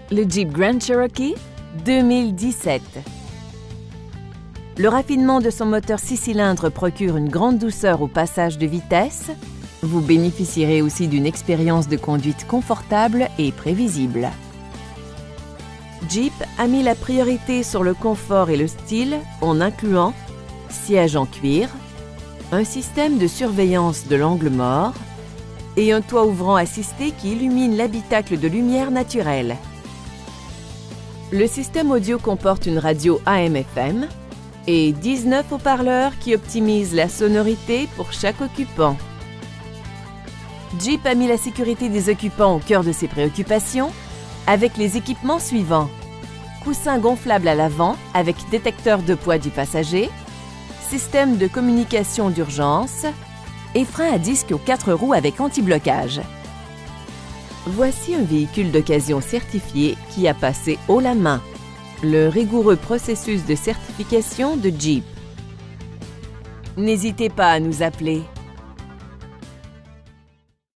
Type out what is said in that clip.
Le Jeep Grand Cherokee 2017. Le raffinement de son moteur 6 cylindres procure une grande douceur au passage de vitesse. Vous bénéficierez aussi d'une expérience de conduite confortable et prévisible. Jeep a mis la priorité sur le confort et le style en incluant siège en cuir, un système de surveillance de l'angle mort et un toit ouvrant assisté qui illumine l'habitacle de lumière naturelle. Le système audio comporte une radio AM/FM et 19 haut-parleurs qui optimisent la sonorité pour chaque occupant. Jeep a mis la sécurité des occupants au cœur de ses préoccupations avec les équipements suivants: coussin gonflable à l'avant avec détecteur de poids du passager, système de communication d'urgence et frein à disque aux 4 roues avec anti-blocage. Voici un véhicule d'occasion certifié qui a passé haut la main le rigoureux processus de certification de Jeep. N'hésitez pas à nous appeler.